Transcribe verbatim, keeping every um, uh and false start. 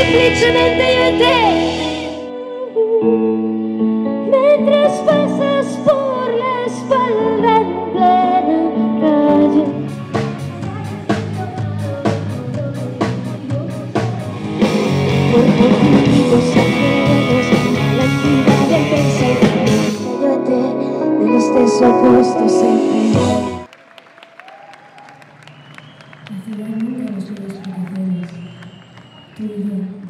semplicemente io e te. Mientras pasas por la espalda en plena calle, por motivos ajenos a la actividad del pensamiento, yo y te, de los tres opuestos siempre. La ciudad nunca nos dio explicaciones, tú y yo.